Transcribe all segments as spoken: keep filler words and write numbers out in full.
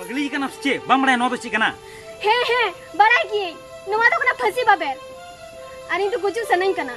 पगली कना चे बम बड़ा नो बची कना हे हे बड़ा की नवा तो कना फंसी बाबेर अरे तो कुछ सनई कना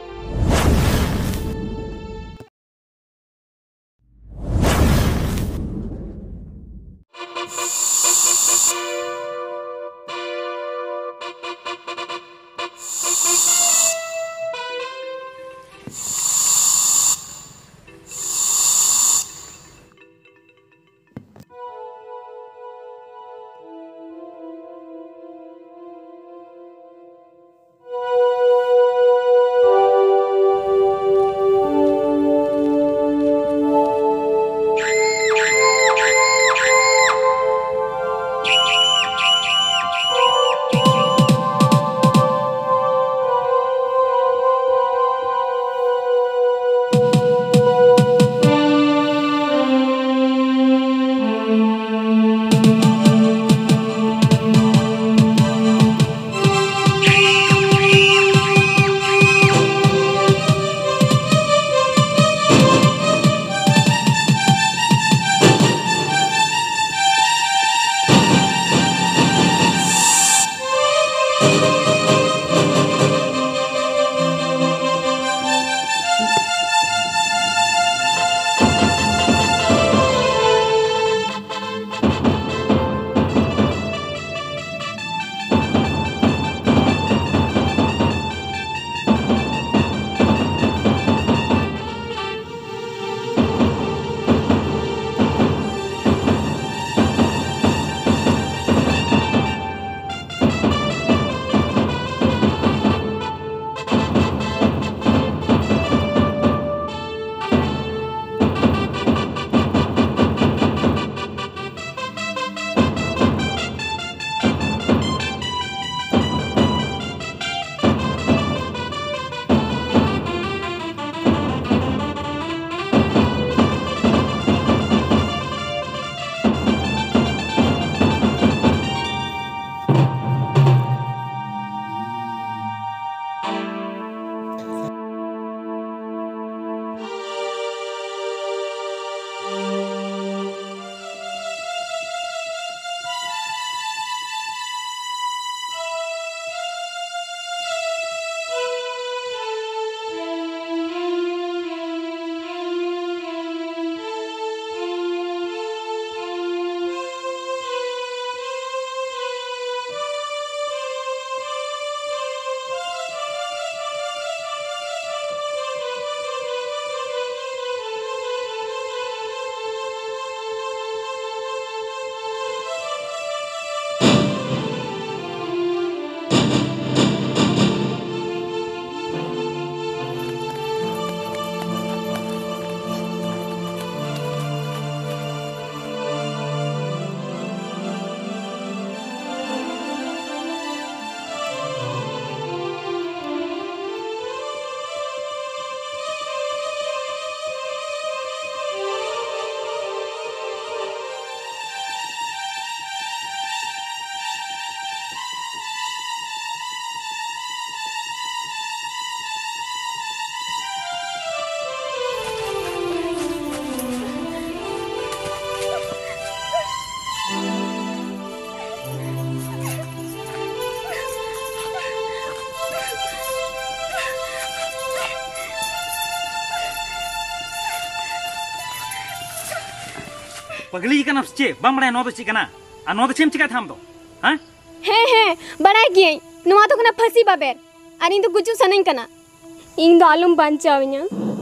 पगली कना चे बम बड़ा नो बची कना आ नो चेम चिका थाम दो हां हे हे बड़ा की नवा तो कना फंसी बाबेर अरे तो कुछ सनई कना इन दो आलम बांचावኛ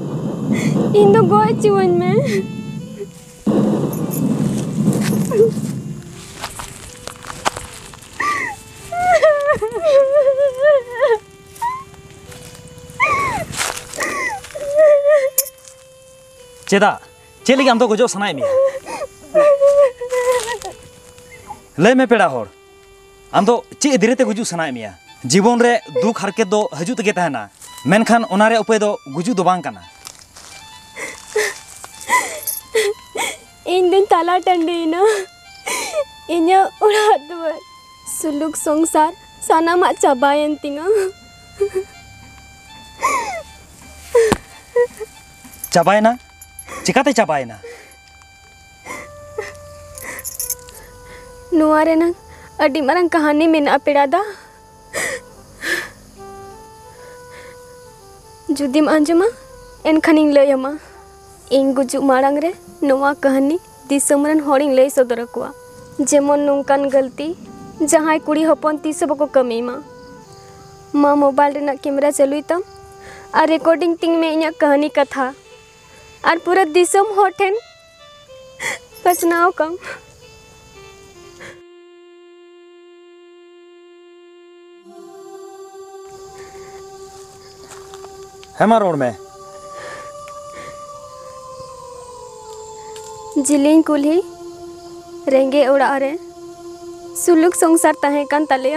इन दो गोची वन में चेदा चेली आम तो गुजो सनाय मिया लय में पेड़ा होर आम तो चे धीरेते गुजु सनाय मिया जीवन रे दुख हरके दो हजू तगे तहना मेनखान ओनारे उपाय दो गुजु दो बांग कना इन दिन ताला टंडीना इन्या उड़ा दुआर सुलुक संसार सानामा चाबायन तिंगा चाबायना चिकाते चाबायना नुआ रेना अडी मारंग कहानी मेना पेड़ा दा जुदीम आंजमा एनखानिंग लयमा इन गुजु मारंग रे नुआ कहानी दिसमरन होरिंग लय सदर कोआ जेमन नोंकान गलती जहां कुड़ी हपन तीस बको कमीमा मा मोबाइल रेना कैमरा चलुई तम और रिकॉर्डिंग तिंग में इना कहानी कथा और पूरा दिसम हो ठेन पसनाओ कम हेमा रोड में जिलिंग कुल्ही रेंगे उड़ा रे सुलुक संसार तहे कन तलेया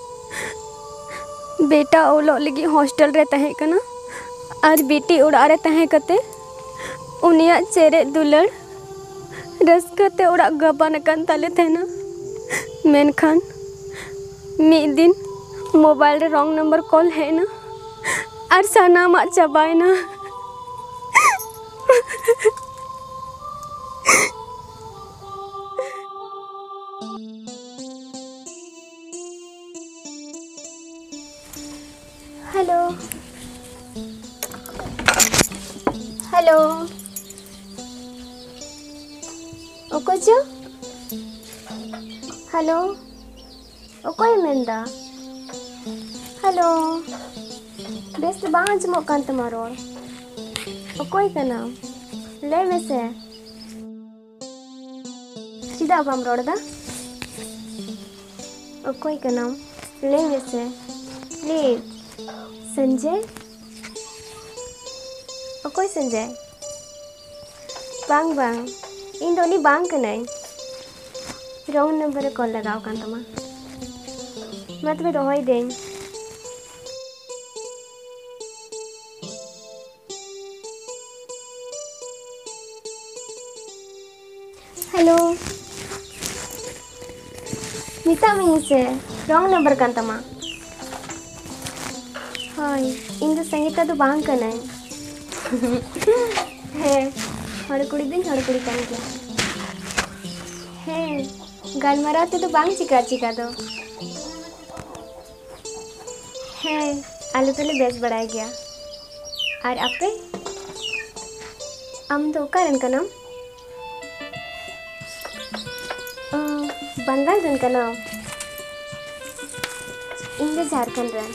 बेटा ओलो लगी हॉस्टल रे तहे कना और बेटी उड़ा रे तहे कते उनिया चेरे दुलड़ रसकते उड़ा गबन कन तले थेना मेनखान मी दिन मोबाइल रे रॉन्ग नंबर कॉल है ना और सनामा चबाए ना हेलो हेलो ओकोजो हेलो ओकोय मेंदा हेलो बेस बांग जमो कान तमारो ओकोय कना ले में से सीधा बाम रोड़ा ओकोय कना ले में से प्लीज संजय ओकोय संजय बांग बांग इन दोनी बांग कनाई रॉन्ग नंबर रे कॉल लगाओ कान तमा मैं तुम्हें रोहई दें हेलो मिता में से रॉन्ग नंबर कान तमा हाय इन दो संगीता तो बांग कनाई है हर कुड़ी दिन हर कुड़ी कान के है गाल मराते तो बांग चिका चिका दो है आलू तले बेस बढ़ाया गया और आपे आम तो कारण का नाम बंगाल जन का नाम इंगे झारखंड रन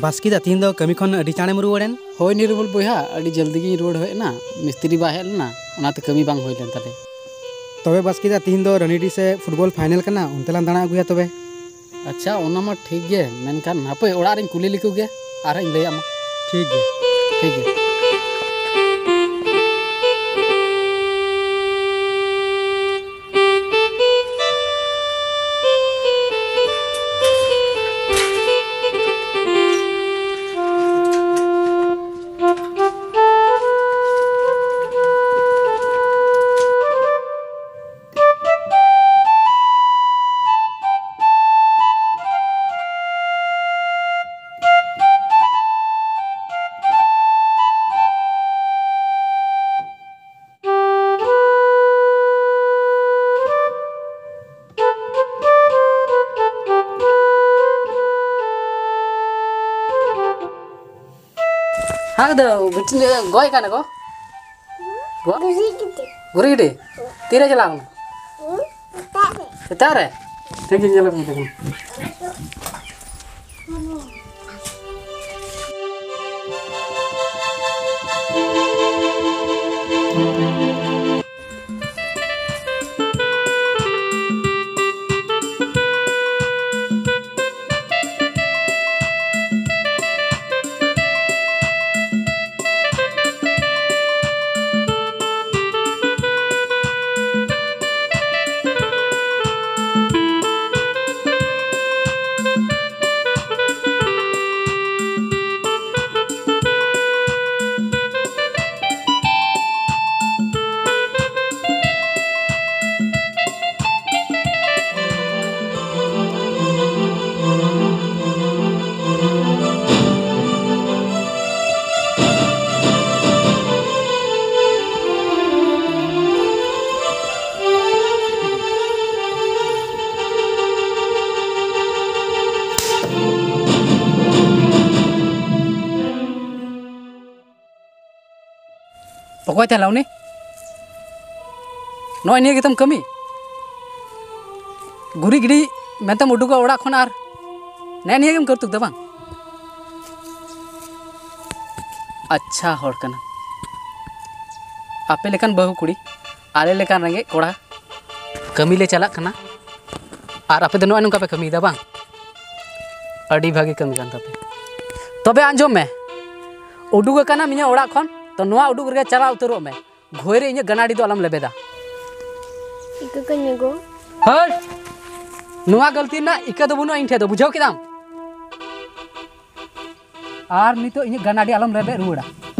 बास्की दा तीन दो कमी खन अडी चाणेम रुवाड़ेन होय निरबल बोया अडी जल्दी गी रोड होय ना मिस्त्री बा हेल ना ओनाते कमी बांग होय लेन ताले तबे बास्की दा तीन दो रनीडी से फुटबॉल फाइनल कना उनतेलान दाणा अगुया तबे अच्छा ओना मा ठीक गे मेनखान हापे ओड़ा रिन कुली लिकु गे आर इन लैया मा ठीक गे ठीक गे हाँ तो बिटिन गोय का ना को गुरी गिटे गुरी गिटे तीरे चला हूँ तारे ठीक है चलो मैं देखूँ पकोय थे लाउने नॉय निये गितम कमी गुरी गिडी मेंतम उडुका ओड़ा खन आर ने निये गेम करतुक दबांग अच्छा होड़ कना आपे लेकान बहु कुड़ी आले लेकान रंगे कोड़ा कमी ले चला कना आर आपे दनो अनुका पे कमी दबांग अडी भागी कमी कान तापे तबे आंजम में उडुका कना मिया ओड़ा खन तो नवा उडुक रे चला उतरो में घोरे इन गनाडी दो अलम लेबेदा इका कन्ने गो हर नवा गलती ना इका दो बुनो इन ठे दो बुझाव किदाम आर नितो इन गनाडी अलम लेबे रुड़ा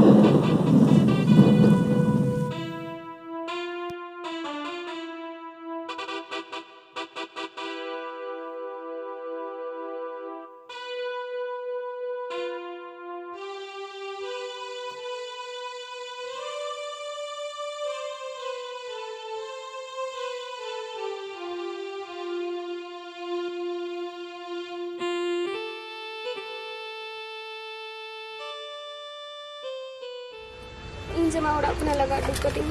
इन जमा उड़ा अपना लगा डुक कटिंग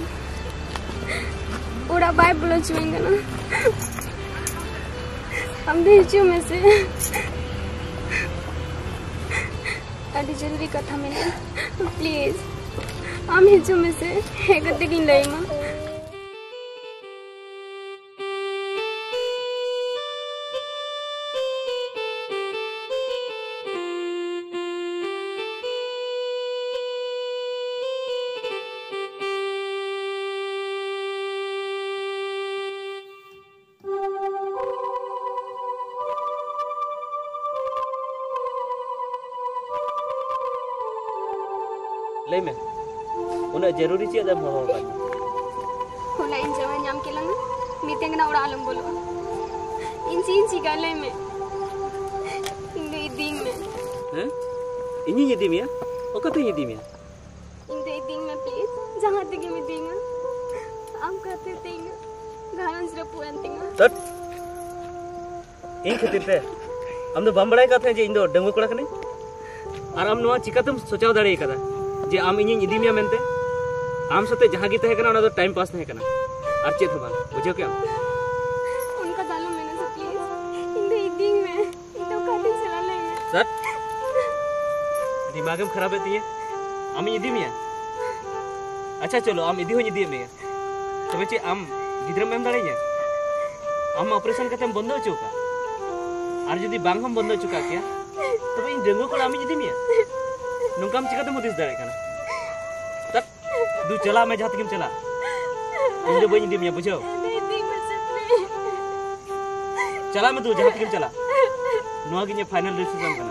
उड़ा बाय बोलो चुएंगे ना हम भेजो में से अभी जरूरी कथा में प्लीज हम भेजो में से है कते की लई मां ले में उन्हें जरूरी चीज़ अब हो होगा होला इन जवान नाम के लंगा मीटिंग ना उड़ा आलम बोलो इन चीज ची गाले में इन दे दिन में हैं इन्हीं ये दिमिया ओका तो ये दिमिया इन दे दिन में प्लीज जहां तक मैं देंगा आप कहते देंगा गाना सिर्फ पुरान देंगा तट इन खातिर ते हम तो बम बड़ाई करते हैं जे इन दो डंगो कोड़ा कने और हम नवा चिकातम सोचाव दाड़े कदा जे आम इन इदी मिया मेनते आम सते जहां गी तहे कना ओना दो टाइम पास तहे कना और चेत हो बांग बुझो क्या उनका दालो मैंने से प्लीज इन दे दिन में इन तो काटे चला ले में सर दिमागम खराब है तिये आम इदी मिया अच्छा चलो आम इदी होኝ इदी मिया तबे चे आम गिद्रम एम दाड़ेया आम ऑपरेशन करते बंद चुका और जदि बांग हम बंद चुका क्या तबे इन डेंगू को आम इदी मिया नुकाम चिकाते मुदिस दाड़े kana तब दू चला मैं जहां तकम चला इन दो बኝ इदी मिया बुझाओ चला मैं तू जहां तकम चला नोआ गिने फाइनल डिसीजन kana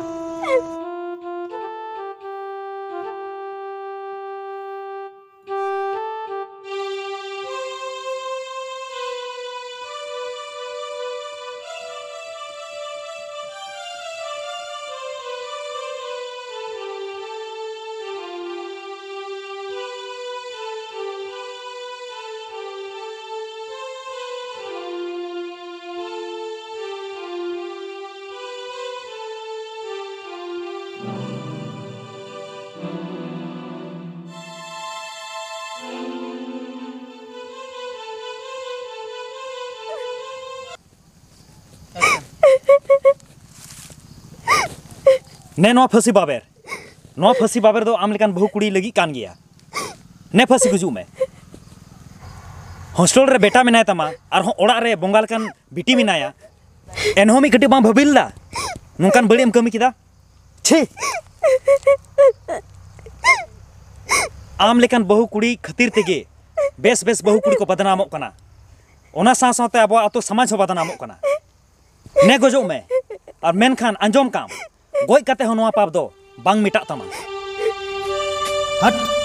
ने नो फांसी बाबेर नो फांसी बाबेर दो आम लेकान बहु कुड़ी लगी कान गया ने फांसी गुजू में हॉस्टल रे बेटा मेनाय तमा और हो ओड़ा रे बोंगा लेकान बिटी मेनाया एनहो मी कटी बां भबिलदा नोंकान बड़ी एम कमी किदा छी आम लेकान बहु कुड़ी खातिर तेगे बेस बेस बहु कुड़ी को बदनामों कना ओना सा साते अब आतो समाज हो बदनामों कना ने गजो में और मेनखान अंजोम काम गोय कते हो नोआ पाप दो बांग मिटा तमा हट